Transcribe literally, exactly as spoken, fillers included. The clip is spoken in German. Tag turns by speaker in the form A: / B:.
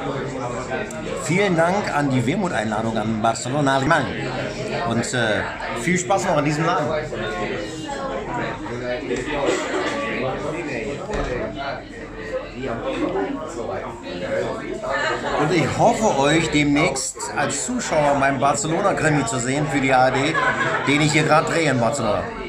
A: Vielen Dank an die Wermut-Einladung an Barcelona Mann. Und äh, viel Spaß noch an diesem Laden. Und ich hoffe, euch demnächst als Zuschauer meinen Barcelona-Krimi zu sehen für die A R D, den ich hier gerade drehe in Barcelona.